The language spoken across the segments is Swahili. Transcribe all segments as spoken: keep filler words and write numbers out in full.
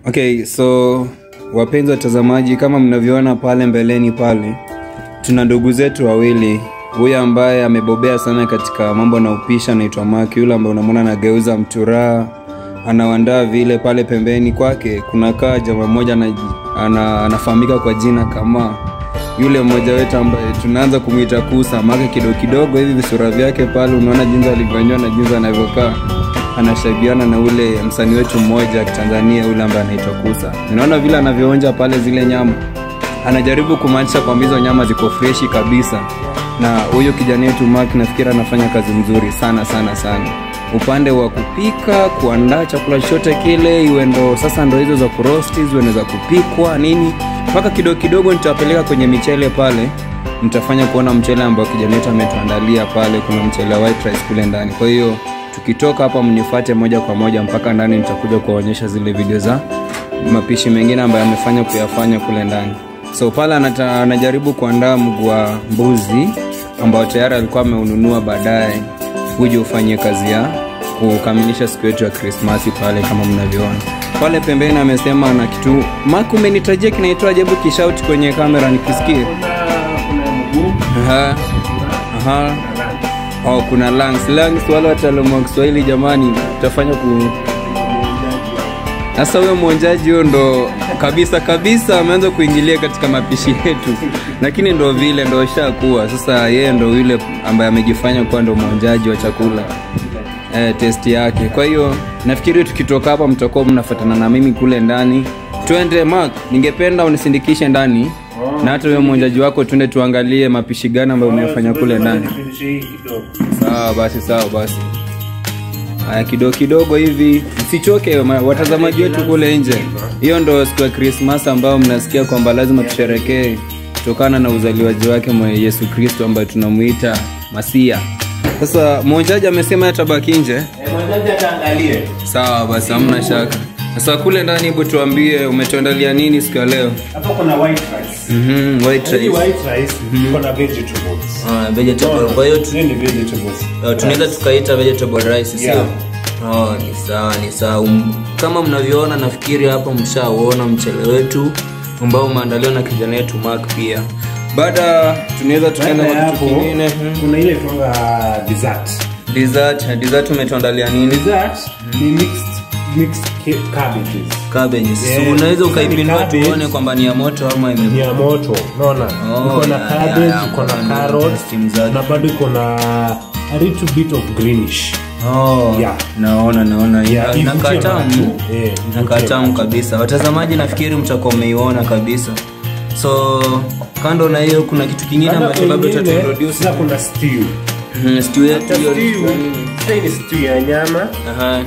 Okay, so wapenzi watazamaji, kama mnavyoona pale mbeleni pale, tuna ndugu zetu wawili. Huyu ambaye amebobea sana katika mambo na upisha anaitwa Mark, yule ambaye unamwona anageuza mtura, anaandaa vile. Pale pembeni kwake kuna kaa jamaa mmoja ana, anafahamika kwa jina kama yule mmoja wetu ambaye tunaanza kumuita Kusa. Mark kidogo kidogo hivi visura vyake pale unaona jinsi alivyonyoa na jinsi anavyokaa, anashabiana na ule msanii wetu mmoja wa Tanzania yule ambaye anaitwa Kusa. Unaona vile anavyoonja pale zile nyama, anajaribu kumaanisha kwamba hizo nyama ziko freshi kabisa. Na huyo kijana wetu Mark nafikiri anafanya kazi nzuri sana sana sana upande wa kupika, kuandaa chakula chote kile, iwe ndo sasa ndo hizo za kuroast, iwe za kupikwa nini, mpaka kidogo kidogo nitawapeleka kwenye michele pale. Nitafanya kuona mchele ambao kijana wetu ametuandalia pale. Kuna mchele white rice kule ndani. Kwa hiyo tukitoka hapa mnifuate moja kwa moja mpaka ndani, nitakuja kuwaonyesha zile video za mapishi mengine ambayo amefanya kuyafanya kule ndani. So pale anajaribu kuandaa mguu wa mbuzi ambao tayari alikuwa ameununua, baadaye uje ufanye kazi ya kukamilisha siku yetu ya Christmas pale kama mnavyoona. Pale pembeni amesema ana kitu. Mark, umenitajia kinaitwa ajabu kishout kwenye kamera nikisikie. Kuna mguu. Aha. Aha. Oh, kuna lungs. Lungs wale wataalamu wa Kiswahili jamani, tutafanya ku sasa wewe mwonjaji huyo ndo kabisa kabisa ameanza kuingilia katika mapishi yetu. Lakini ndo vile ndo shakuwa. Sasa yeye ndo yule ambaye amejifanya kuwa ndo mwonjaji wa chakula. Eh, test yake. Kwa hiyo nafikiri tukitoka hapa mtakuwa mnafuatana na mimi kule ndani. Twende Mark, ningependa unisindikishe ndani. Na hata wewe mwonjaji wako twende tuangalie mapishi gani ambayo umefanya kule ndani. Sawa basi, sawa basi. Haya kidogo kidogo hivi. Msichoke watazamaji wetu kule nje. Hiyo ndo siku ya Christmas ambayo mnasikia kwamba lazima tusherekee kutokana na uzaliwaji wake mwa Yesu Kristo ambaye tunamuita Masia. Sasa mwonjaji amesema atabaki nje. Eh, mwonjaji ataangalie. Sawa basi, hamna shaka. Sasa kule ndani hebu tuambie umetuandalia nini siku ya leo? Hapa kuna white rice. Mhm, white rice. White rice kuna vegetables. Ah, vegetable. Kwa hiyo tu ni vegetables. Tunaweza tukaita vegetable rice, sio? Yeah. Oh, ni sawa, ni sawa. Um, kama mnavyoona nafikiri hapa mshaona mchele wetu ambao umeandaliwa na kijana wetu Mark pia. Baada tunaweza tukaenda kwa kitu kingine. Kuna ile tunga dessert. Dessert, dessert umetuandalia nini? Dessert ni mixed mixed cabbages. Cabbages. Yeah. So unaweza ukaipindua tuone kwamba ni ya moto ama ime ni ya moto. Unaona? Oh, uko na cabbage, uko na carrots, na bado uko na a little bit of greenish. Oh, yeah. Naona naona yeah, inakaa tamu. Eh, inakaa tamu kabisa. Watazamaji nafikiri mtakuwa umeiona kabisa. So kando na hiyo kuna kitu kingine ambacho labda tutaintroduce. Sasa kuna stew. Mm, stew yetu hiyo. Stew ni stew ya nyama. Aha.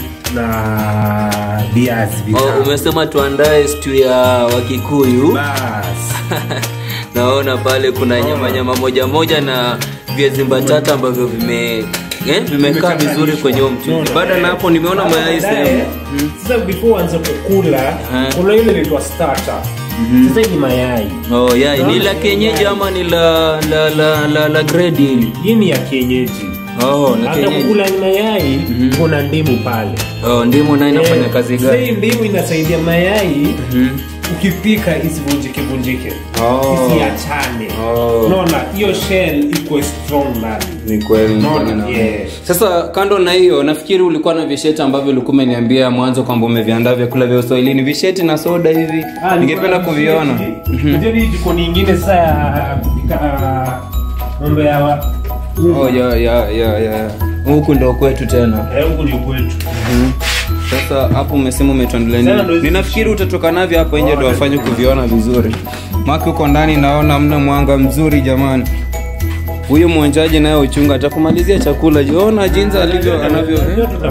Na viazi vitamu. Oh, umesema tuandae stew ya Wakikuyu. Bas. Naona pale kuna nyama nyama moja moja na viazi mbatata ambavyo vime eh vimekaa vizuri kwenye mchuzi. Baada na hapo nimeona mayai sehemu. Sasa before anza kukula, kuna ile inaitwa starter. Mm-hmm. Sasa ni mayai. Oh, yai ni la kienyeji ama ni la la la la, la grade hili? Hii ni ya kienyeji. Oh, la kienyeji. Hata kukula ni mayai, mm-hmm. Kuna ndimu pale. Oh, ndimu nayo inafanya yeah. Kazi gani? Sasa ndimu inasaidia mayai, mm-hmm. Ukipika isivunjike vunjike. Oh. Isiachane. Oh. Unaona hiyo shell iko strong ndani. Ni kweli. Unaona? Yes. Sasa kando na hiyo nafikiri ulikuwa na visheti ambavyo ulikuwa umeniambia mwanzo kwamba umeviandaa vyakula vya Uswahilini, visheti na soda hivi. Ah, ningependa kuviona. Ndio hii jiko nyingine sasa ya kupika mambo ya wa... Oh, ya ya ya ya. Huku ndio kwetu tena. Eh, huku ndio kwetu. Mhm. Sasa hapo umesema umetuandalia nini? Ninafikiri utatoka navyo hapo nje ndio wafanye kuviona vizuri. Mark uko ndani naona hamna mwanga mzuri jamani. Huyu mwonjaji naye uchunga atakumalizia chakula. Jiona jinsi alivyo anavyo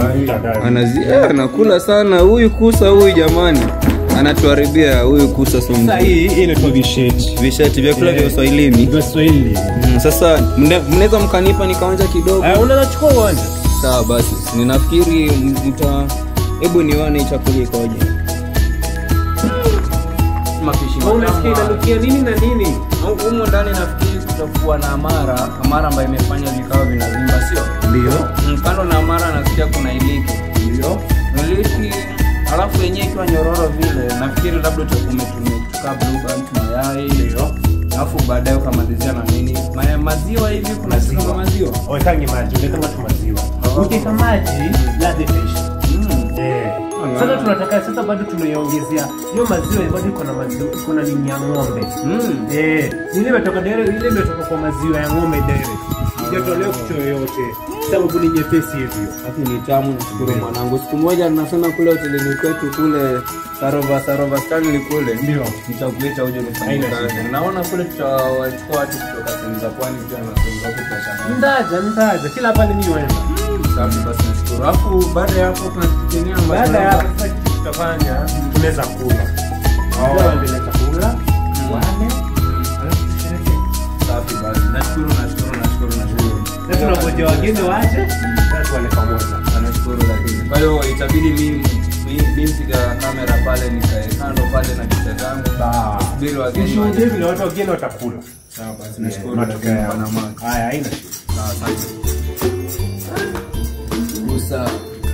anazia anakula sana huyu Kusa huyu jamani. Anatuharibia huyu Kusa sumu. Sasa hii inaitwa visheti. Visheti vyakula vya Uswahilini. Vya Uswahili. Mm, sasa mnaweza mkanipa nikaonja kidogo. Ah, unaweza chukua uonja. Sawa basi. Ninafikiri mta hebu nione chakula ikoje. Mapishi. Unasikia inanukia nini na nini? Humo ndani nafikiri kutakuwa na amara, amara ambayo imefanya vikao vinazimba, sio? Ndio. Mkando na amara nasikia kuna iliki. Ndio. Iliki Alafu yenyewe ikiwa nyororo vile, nafikiri labda utakuwa umetumia kutoka blue band mayai hiyo. Alafu baadaye ukamalizia na nini? Maya maziwa hivi kuna maziwa maziwa. Oh, tangi maji, unaweka tu maziwa. Oh. Ukiweka maji, ladha itaisha. Mm. Eh. Sasa tunataka sasa bado tunaiongezea. Hiyo maziwa bado iko na maziwa, iko na nini ya ng'ombe. Mm. Eh, ile imetoka direct, ile imetoka kwa maziwa ya ng'ombe direct. Sijatolewa kitu yoyote. Sababu ni nyepesi hivyo. Lakini ni tamu na shukuru mwanangu. Siku moja tunasema kule hotelini kwetu kule Sarova Sarova Stanley kule. Ndio. Nitakuita uje nifanye kazi. Naona kule tutawachukua watu kutoka sehemu za pwani pia na sehemu za kutosha. Ndaja, ndaja. Kila pale mimi waenda. Safi basi nashukuru. Alafu baada ya hapo tunatukinia ambapo baada ya hapo sasa tutafanya tunaweza kula. Wao ndio chakula. Wale. Alafu tusherehekee. Safi basi. Nashukuru nashukuru nashukuru nashukuru. Na tunangoja wageni waje. Sasa wale pamoja. Nashukuru lakini. Kwa hiyo itabidi mimi mimi mpiga kamera pale nikae kando pale na kitu changu. Sawa. Subiri wageni. Shughuli hivi na watu wageni watakula. Sawa basi nashukuru. Matokeo na mama. Haya haina shida. Sawa asante. Kusa.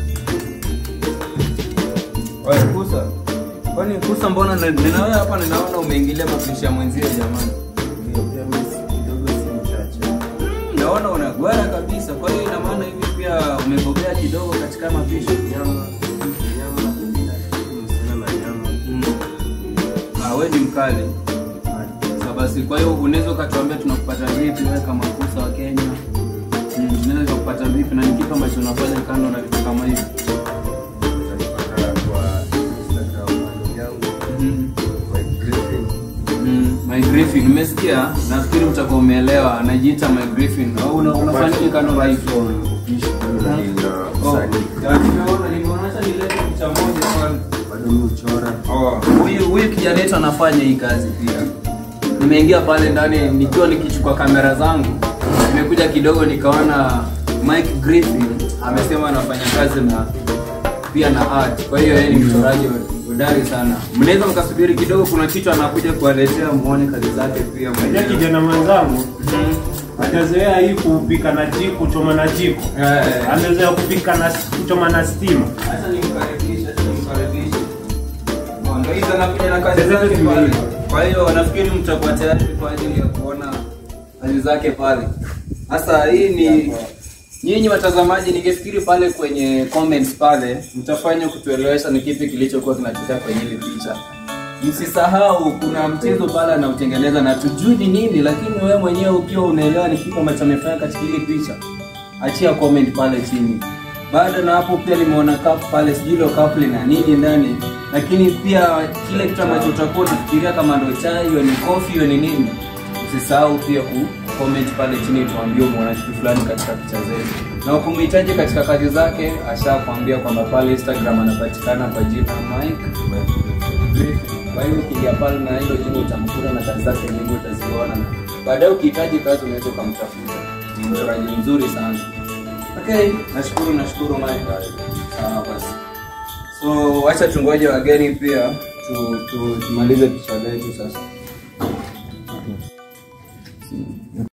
Wewe kusa. Kwani kusa mbona ninaona hapa ninaona umeingilia mapishi ya mwenzio jamani. Ndio pia mimi kidogo si mchache. Naona unagwara kabisa. Kwa hiyo ina maana hivi pia umebobea kidogo katika mapishi. Nyama, nyama na na nyama. Ah, wewe ni mkali. Sasa basi kwa hiyo unaweza ukatuambia tunakupata vipi wewe kama kusa wa Kenya? Mm, tunaweza kupata vipi na ni kitu ambacho unafanya kando na vitu kama hivi? My Griffin, nimesikia, nafikiri mtakuwa umeelewa, anajiita My Griffin. Au unafanya nini kando na hivyo? Oh, nimeona nimeona hata ile picha moja kwa Bado uchora. Oh, huyu huyu kijana wetu anafanya hii kazi pia. Nimeingia pale ndani nikiwa nikichukua kamera zangu. Nimekuja kidogo nikaona Mike Griffin amesema anafanya kazi na pia na art. Kwa hiyo yeye ni mchoraji hodari sana. Mnaweza mkasubiri kidogo, kuna kitu anakuja kuwaletea muone kazi zake pia. Mmoja kijana mwenzangu hajazoea hii kupika na jiko, kuchoma na jiko. Eh, amezoea kupika na kuchoma na steam. Acha nimkaribishe, acha nimkaribishe. Ndio hizo anakuja na kazi zake pale. Kwa hiyo nafikiri mtakuwa tayari kwa ajili ya kuona kazi zake pale. Sasa hii ni nyinyi watazamaji, ningefikiri pale kwenye comments pale mtafanya kutuelewesha ni kipi kilichokuwa kinatokea kwenye ile picha. Msisahau kuna mchezo pale anaotengeneza na tujui ni nini, lakini wewe mwenyewe ukiwa unaelewa ni kipi ambacho amefanya katika ile picha, achia comment pale chini. Baada na hapo pia nimeona cup pale, sijui ile cup lina nini ndani, lakini pia kile kitu ambacho utakuwa unafikiria kama ndo chai hiyo ni coffee hiyo ni nini, usisahau pia ku comment pale chini tuambie umeona kitu fulani katika picha zetu. Na ukimhitaji katika kazi zake, ashakwambia kwamba pale Instagram anapatikana kwa jina Mike. Kwa hiyo ukiingia pale na hilo jina utamkuta na kazi zake nyingi utaziona. Baadaye ukihitaji kazi unaweza kumtafuta. Ni mchoraji mzuri sana. Okay, nashukuru nashukuru Mike. Sawa basi. So acha tungoje wageni pia tu tu tumalize picha letu sasa.